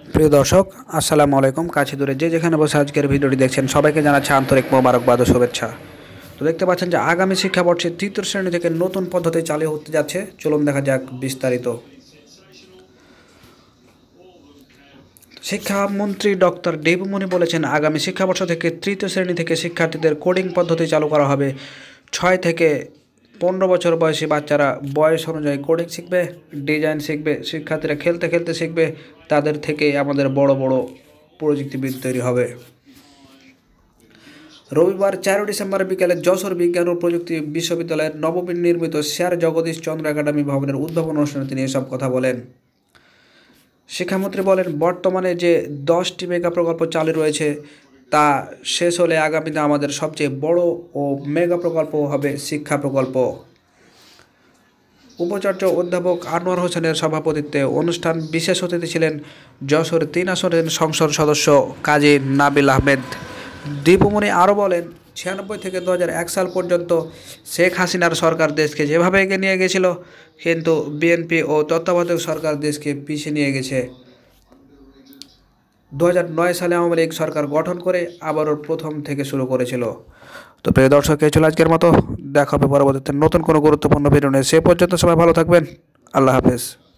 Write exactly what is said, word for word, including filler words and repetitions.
প্রিয় দর্শক, আসসালামু আলাইকুম। কাছে দূরে যে যেখানে বসে আজকের ভিডিওটি দেখছেন সবাইকে জানাচ্ছি আন্তরিক মোবারকবাদ ও শুভেচ্ছা। তো দেখতে পাচ্ছেন যে আগামী শিক্ষাবর্ষে তৃতীয় শ্রেণী থেকে নতুন পদ্ধতি চালু হতে যাচ্ছে। চলুন দেখা যাক বিস্তারিত। শিক্ষামন্ত্রী ডক্টর দেবমণি বলেছেন, আগামী শিক্ষাবর্ষ থেকে তৃতীয় শ্রেণী থেকে শিক্ষার্থীদের কোডিং পদ্ধতি চালু করা হবে। ছয় থেকে পনেরো বছর বয়সী বাচ্চারা বয়স অনুযায়ী কোডিং শিখবে, ডিজাইন শিখবে। শিক্ষার্থীরা খেলতে খেলতে শিখবে। তাদের থেকে আমাদের বড় বড় প্রযুক্তিবিদ তৈরি হবে। রবিবার চারই ডিসেম্বর বিকেলে যশোর বিজ্ঞান ও প্রযুক্তি বিশ্ববিদ্যালয়ের নবনির্মিত স্যার জগদীশ চন্দ্র একাডেমি ভবনের উদ্বোধন অনুষ্ঠানে তিনি এসব কথা বলেন। শিক্ষামন্ত্রী বলেন, বর্তমানে যে দশটি মেগা প্রকল্প চালু রয়েছে তা শেষ হলে আগামীতে আমাদের সবচেয়ে বড় ও মেগা প্রকল্প হবে শিক্ষা প্রকল্প। উপাচার্য অধ্যাপক আনোয়ার হোসেনের সভাপতিত্বে অনুষ্ঠান বিশেষ অতিথি ছিলেন যশোর তিন আসনের সংসদ সদস্য কাজী নাবিল আহমেদ। দীপুমণি আরও বলেন, ছিয়ানব্বই থেকে দু হাজার এক সাল পর্যন্ত শেখ হাসিনার সরকার দেশকে যেভাবে এগিয়ে নিয়ে গেছিল, কিন্তু বিএনপি ও তত্ত্বাবধায়ক সরকার দেশকে পিছিয়ে নিয়ে গেছে। দু হাজার নয় সালে আওয়ামী লীগ সরকার গঠন করে আবারও প্রথম থেকে শুরু করেছিল। তো প্রিয় দর্শক, এই ছিল আজকের মতো। দেখা হবে পরবর্তীতে নতুন কোনো গুরুত্বপূর্ণ ভিডিও নিয়ে। সে পর্যন্ত সবাই ভালো থাকবেন। আল্লাহ হাফেজ।